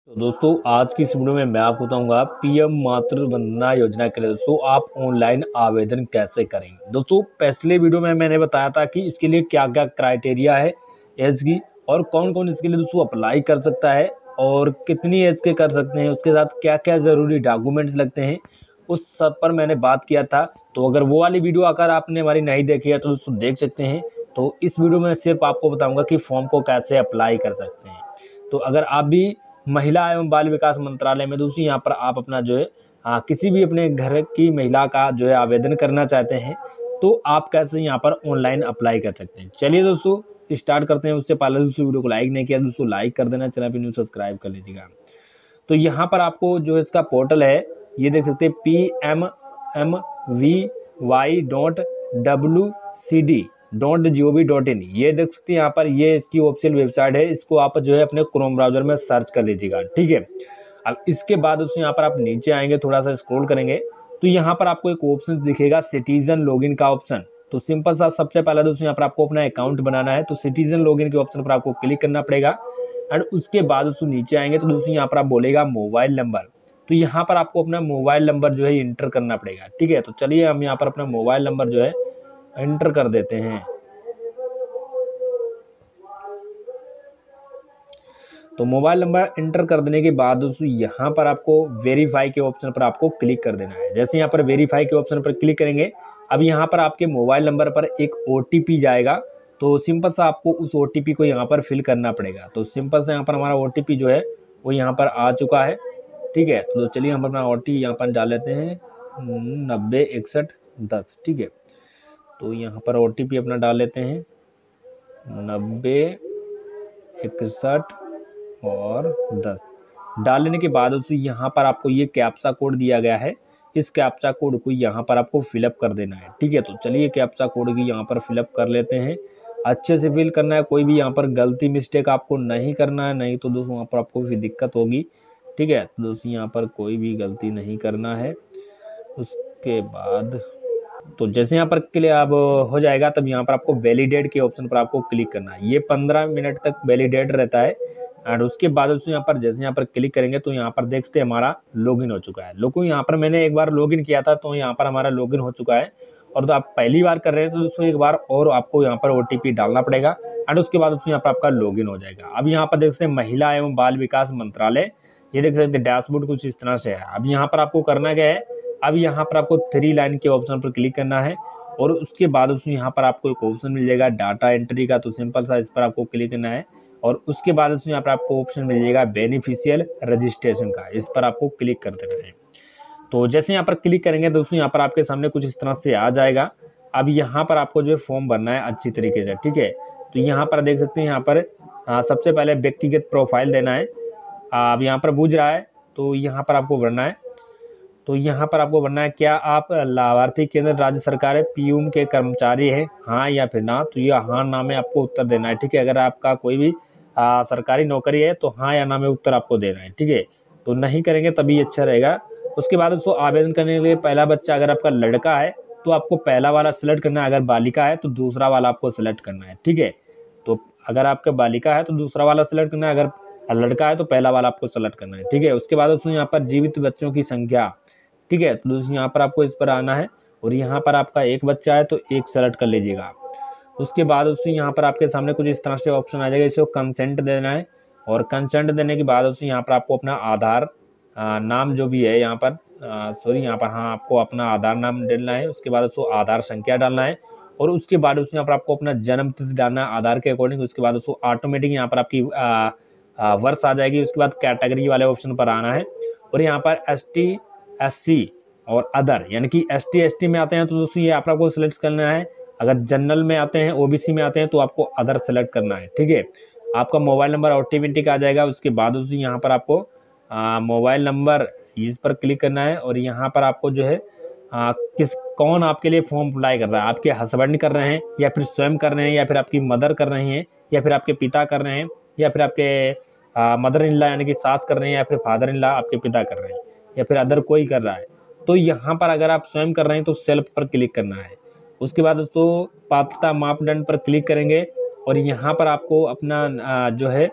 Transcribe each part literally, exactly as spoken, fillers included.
तो दोस्तों आज की इस वीडियो में मैं आपको बताऊंगा पीएम मातृ वंदना योजना के लिए दोस्तों आप ऑनलाइन आवेदन कैसे करेंगे। दोस्तों पिछले वीडियो में मैंने बताया था कि इसके लिए क्या क्या क्राइटेरिया है एज की और कौन कौन इसके लिए दोस्तों अप्लाई कर सकता है और कितनी एज के कर सकते हैं, उसके साथ क्या क्या ज़रूरी डॉक्यूमेंट्स लगते हैं, उस सब पर मैंने बात किया था। तो अगर वो वाली वीडियो अगर आपने हमारी नहीं देखी है तो दोस्तों देख सकते हैं। तो इस वीडियो में सिर्फ आपको बताऊँगा कि फॉर्म को कैसे अप्लाई कर सकते हैं। तो अगर आप भी महिला एवं बाल विकास मंत्रालय में दोस्तों यहाँ पर आप अपना जो है हाँ किसी भी अपने घर की महिला का जो है आवेदन करना चाहते हैं तो आप कैसे यहाँ पर ऑनलाइन अप्लाई कर सकते हैं। चलिए दोस्तों स्टार्ट करते हैं। उससे पहले दोस्तों वीडियो को लाइक नहीं किया दोस्तों लाइक कर देना, चैनल पर न्यू सब्सक्राइब कर लीजिएगा। तो यहाँ पर आपको जो इसका पोर्टल है ये देख सकते हैं P M M V Y dot W C D dot G O V dot in ये देख सकते हैं। यहाँ पर ये इसकी ऑफिशियल वेबसाइट है, इसको आप जो है अपने क्रोम ब्राउजर में सर्च कर लीजिएगा, ठीक है। अब इसके बाद उसमें यहाँ पर आप नीचे आएंगे, थोड़ा सा स्क्रॉल करेंगे तो यहाँ पर आपको एक ऑप्शन दिखेगा सिटीजन लॉगिन का ऑप्शन। तो सिंपल सा सबसे पहले दोस्तों यहाँ पर आपको अपना अकाउंट बनाना है, तो सिटीजन लॉगिन के ऑप्शन पर आपको क्लिक करना पड़ेगा। एंड उसके बाद दोस्तों नीचे आएंगे तो दोस्तों यहाँ पर आप बोलेगा मोबाइल नंबर, तो यहाँ पर आपको अपना मोबाइल नंबर जो है इंटर करना पड़ेगा, ठीक है। तो चलिए हम यहाँ पर अपना मोबाइल नंबर जो है एंटर कर देते हैं। तो मोबाइल नंबर एंटर कर देने के बाद दोस्तों यहाँ पर आपको वेरीफाई के ऑप्शन पर आपको क्लिक कर देना है। जैसे यहाँ पर वेरीफाई के ऑप्शन पर क्लिक करेंगे, अब यहाँ पर आपके मोबाइल नंबर पर एक ओटीपी जाएगा। तो सिंपल सा आपको उस ओटीपी को यहाँ पर फिल करना पड़ेगा। तो सिंपल से यहाँ पर हमारा ओटीपी जो है वो यहाँ पर आ चुका है, ठीक है। तो चलिए हम अपना ओटीपी यहाँ पर डाल लेते हैं नब्बे इकसठ दस, ठीक है। तो यहाँ पर ओटीपी अपना डाल लेते हैं नब्बे इकसठ और दस। डाल लेने के बाद दोस्तों यहाँ पर आपको ये कैप्चा कोड दिया गया है, इस कैप्चा कोड को यहाँ पर आपको फिलअप कर देना है, ठीक है। तो चलिए कैप्चा कोड की यहाँ पर फिलअप कर लेते हैं। अच्छे से फिल करना है, कोई भी यहाँ पर गलती मिस्टेक आपको नहीं करना है, नहीं तो दोस्तों वहाँ पर आपको भी दिक्कत होगी, ठीक है। तो दोस्तों यहाँ पर कोई भी गलती नहीं करना है। उसके बाद तो जैसे यहाँ पर क्लियर अब हो जाएगा तब यहाँ पर आपको वैलिडेट के ऑप्शन पर आपको क्लिक करना है। ये पंद्रह मिनट तक वैलिडेट रहता है। और उसके बाद उसमें यहाँ पर जैसे यहाँ पर क्लिक करेंगे तो यहाँ पर देखते हैं हमारा लॉगिन हो चुका है। लोगों यहाँ पर मैंने एक बार लॉगिन किया था तो यहाँ पर हमारा लॉगिन हो चुका है। और तो आप पहली बार कर रहे हैं तो दोस्तों एक बार और आपको यहाँ पर ओटीपी डालना पड़ेगा एंड उसके बाद उसमें यहाँ पर आपका लॉगिन हो जाएगा। अब यहाँ पर देख सकते हैं महिला एवं बाल विकास मंत्रालय, ये देख सकते हैं डैशबोर्ड कुछ इस तरह से है। अब यहाँ पर आपको करना क्या है, अब यहाँ पर आपको थ्री लाइन के ऑप्शन पर क्लिक करना है और उसके बाद उसमें यहाँ पर आपको एक ऑप्शन मिल जाएगा डाटा एंट्री का। तो सिंपल सा इस पर आपको क्लिक करना है और उसके बाद उसमें यहाँ पर आपको ऑप्शन मिल जाएगा बेनिफिशियल रजिस्ट्रेशन का, इस पर आपको क्लिक कर देना है। तो जैसे यहाँ पर क्लिक करेंगे दोस्तों यहाँ पर आपके सामने कुछ इस तरह से आ जाएगा। अब यहाँ पर आपको जो है फॉर्म भरना है अच्छी तरीके से, ठीक है। तो यहाँ पर देख सकते हैं यहाँ पर आ, सबसे पहले व्यक्तिगत प्रोफाइल देना है। अब यहाँ पर पूछ रहा है तो यहाँ पर आपको भरना है। तो यहाँ पर आपको भरना है क्या आप लाभार्थी केंद्र राज्य सरकार पीयूम के कर्मचारी हैं, हाँ या फिर ना। तो ये हाँ ना में आपको उत्तर देना है, ठीक है। अगर आपका कोई भी आ, सरकारी नौकरी है तो हाँ या ना में उत्तर आपको देना है, ठीक है। तो नहीं करेंगे तभी अच्छा रहेगा। उसके बाद उसको आवेदन करने के लिए पहला बच्चा अगर आपका लड़का है तो आपको पहला वाला सेलेक्ट करना है, अगर बालिका है तो दूसरा वाला आपको सेलेक्ट करना है, ठीक है। तो अगर आपका बालिका है तो दूसरा वाला सेलेक्ट करना है, अगर लड़का है तो पहला वाला आपको सेलेक्ट करना है, ठीक है। उसके बाद उसमें यहाँ पर जीवित बच्चों की संख्या, ठीक है। तो दोस्तों यहाँ पर आपको इस पर आना है और यहाँ पर आपका एक बच्चा है तो एक सेलेक्ट कर लीजिएगा। उसके बाद उसमें यहाँ पर आपके सामने कुछ इस तरह से ऑप्शन आ जाएगा, इसको कंसेंट देना है और कंसेंट देने के बाद उसमें यहाँ पर आपको अपना आधार आ, नाम जो भी है यहाँ पर सॉरी यहाँ पर हाँ आपको अपना आधार नाम डालना है। उसके बाद उसको आधार संख्या डालना है और उसके बाद उसमें यहाँ पर आपको अपना जन्म तिथि डालना है आधार के अकॉर्डिंग। उसके बाद उसको ऑटोमेटिक यहाँ पर आपकी आ, आ, वर्ष आ जाएगी। उसके बाद कैटेगरी वाले ऑप्शन पर आना है और यहाँ पर एस टी एस सी और अदर यानी कि एस टी एस टी में आते हैं तो दोस्तों ये आप आपको सेलेक्ट करना है। अगर जनरल में आते हैं ओबीसी में आते हैं तो आपको अदर सेलेक्ट करना है, ठीक है। आपका मोबाइल नंबर ऑटोमेटिक आ जाएगा। उसके बाद दोस्तों यहाँ पर आपको मोबाइल नंबर इस पर क्लिक करना है और यहाँ पर आपको जो है आ, किस कौन आपके लिए फॉर्म अप्लाई कर रहा है, आपके हस्बैंड कर रहे हैं या फिर स्वयं कर रहे हैं या फिर आपकी मदर कर रही हैं या फिर आपके पिता कर रहे हैं या फिर आपके मदर इन लॉ यानी कि सास कर रहे हैं या फिर फादर इन लॉ आपके पिता कर रहे हैं या फिर अदर कोई कर रहा है। तो यहाँ पर अगर आप स्वयं कर रहे हैं तो सेल्फ पर क्लिक करना है। उसके बाद तो पात्रता मापदंड पर क्लिक करेंगे और यहाँ पर आपको अपना जो है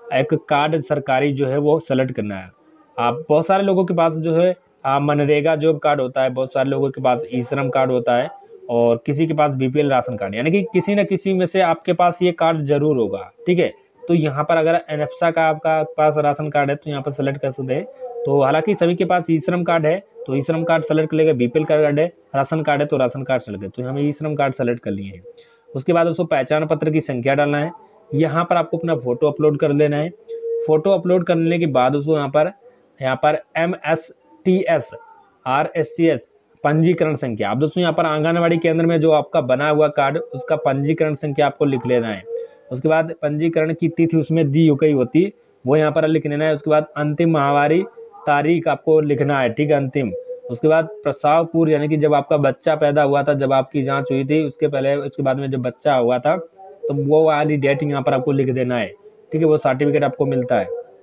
एक कार्ड सरकारी जो है वो सेलेक्ट करना है। आप बहुत सारे लोगों के पास जो है आ, मनरेगा जॉब कार्ड होता है, बहुत सारे लोगों के पास ई श्रम कार्ड होता है और किसी के पास B P L ration card, यानी कि किसी न किसी में से आपके पास ये कार्ड जरूर होगा। ठीक है, तो यहाँ पर अगर एनेक्सा का आपका पास राशन कार्ड है तो यहाँ पर सेलेक्ट कर सकते हैं। तो हालांकि सभी के पास ई श्रम कार्ड है तो ई श्रम कार्ड सेलेक्ट कर लेगा, बी पी एल कार्ड है, राशन कार्ड है तो राशन कार्ड सेलेक्ट है, तो हमें ई श्रम कार्ड सेलेक्ट कर लिए हैं। उसके बाद उसको पहचान पत्र की संख्या डालना है। यहाँ पर आपको अपना फोटो अपलोड कर लेना है। फोटो अपलोड करने के बाद उसको यहाँ पर यहाँ पर M S T S R S C S पंजीकरण संख्या, आप दोस्तों यहाँ पर आंगनवाड़ी केंद्र में जो आपका बना हुआ कार्ड उसका पंजीकरण संख्या आपको लिख लेना है। उसके बाद पंजीकरण की तिथि उसमें दी गई होती वो यहाँ पर लिख लेना है। उसके बाद अंतिम माहवारी तारीख आपको लिखना है, ठीक है, अंतिम। उसके बाद प्रसव पूर्व, यानी कि जब आपका बच्चा पैदा हुआ था, जब आपकी जांच हुई थी उसके पहले उसके बाद में जब बच्चा हुआ था तो वो वाली डेट यहाँ पर आपको लिख देना है। ठीक है, वो सर्टिफिकेट आपको मिलता है।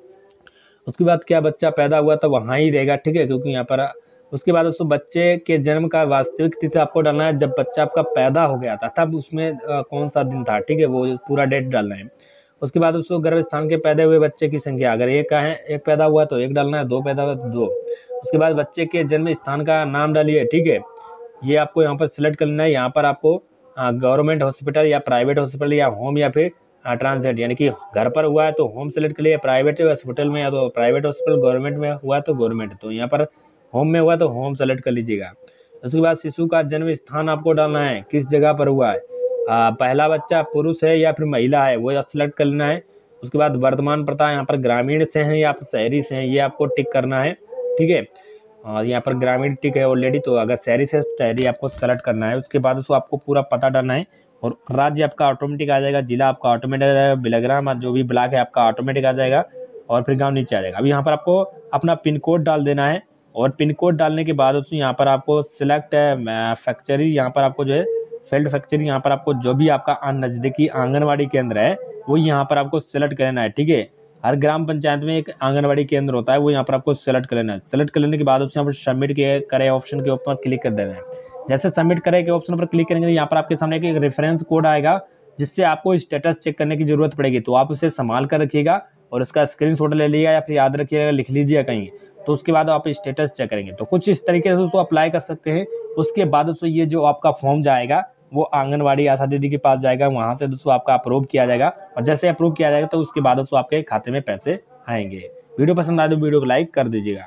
उसके बाद क्या बच्चा पैदा हुआ था वहाँ ही रहेगा, ठीक है, क्योंकि यहाँ पर उसके बाद उसको बच्चे के जन्म का वास्तविक तिथि आपको डालना है, जब बच्चा आपका पैदा हो गया था तब उसमें आ, कौन सा दिन था, ठीक है, वो पूरा डेट डालना है। उसके बाद उसको गर्भ स्थान के पैदा हुए बच्चे की संख्या, अगर एक का है एक पैदा हुआ तो एक डालना है, दो पैदा हुआ तो दो। उसके बाद बच्चे के जन्म स्थान का नाम डालिए, ठीक है, ये आपको यहाँ पर सिलेक्ट करना है। यहाँ पर आपको गवर्नमेंट हॉस्पिटल या प्राइवेट हॉस्पिटल या होम या फिर ट्रांसलेट, यानी कि घर पर हुआ है तो होम सेलेक्ट कर लिया, प्राइवेट हॉस्पिटल में या तो प्राइवेट हॉस्पिटल, गवर्नमेंट में हुआ तो गवर्नमेंट, तो यहाँ पर होम में हुआ तो होम सेलेक्ट कर लीजिएगा। उसके बाद शिशु का जन्म स्थान आपको डालना है, किस जगह पर हुआ है, आ, पहला बच्चा पुरुष है या फिर महिला है वो सेलेक्ट कर लेना है। उसके बाद वर्तमान पता यहाँ पर ग्रामीण से हैं या फिर शहरी से हैं ये आपको टिक करना है, ठीक है, और यहाँ पर ग्रामीण टिक है ऑलरेडी, तो अगर शहरी से शहरी आपको सेलेक्ट करना है। उसके बाद उसको आपको पूरा पता डालना है और राज्य आपका ऑटोमेटिक आ जाएगा, जिला आपका ऑटोमेटिक आ जाएगा, बिलग्राम जो भी ब्लॉक है आपका ऑटोमेटिक आ जाएगा और फिर गांव नीचे आ जाएगा। अभी यहाँ पर आपको अपना पिन कोड डाल देना है और पिन कोड डालने के बाद उसमें यहाँ पर आपको सिलेक्ट फैक्चरी, यहाँ पर आपको जो है फील्ड फैक्चरी, यहाँ पर आपको जो भी आपका नज़दीकी आंगनवाड़ी केंद्र है वो यहाँ पर आपको सेलेक्ट करना है, ठीक है। हर ग्राम पंचायत में एक आंगनवाड़ी केंद्र होता है वो यहाँ पर आपको सेलेक्ट कर लेना है। सेलेक्ट कर लेने के बाद उसमें यहाँ पर सबमिट के करे ऑप्शन के ऊपर क्लिक कर देना है। जैसे सबमिट करे के ऑप्शन पर क्लिक करेंगे यहाँ पर आपके सामने एक रेफरेंस कोड आएगा जिससे आपको स्टेटस चेक करने की जरूरत पड़ेगी, तो आप उसे संभाल कर रखिएगा और उसका स्क्रीनशॉट ले लिएगा या फिर याद रखिएगा, लिख लीजिएगा कहीं, तो उसके बाद आप स्टेटस चेक करेंगे। तो कुछ इस तरीके से उसको अप्लाई कर सकते हैं। उसके बाद उसको ये जो आपका फॉर्म जाएगा वो आंगनवाड़ी आशा दीदी के पास जाएगा, वहाँ से दोस्तों आपका अप्रूव किया जाएगा और जैसे अप्रूव किया जाएगा तो उसके बाद दोस्तों आपके खाते में पैसे आएंगे। वीडियो पसंद आए तो वीडियो को लाइक कर दीजिएगा।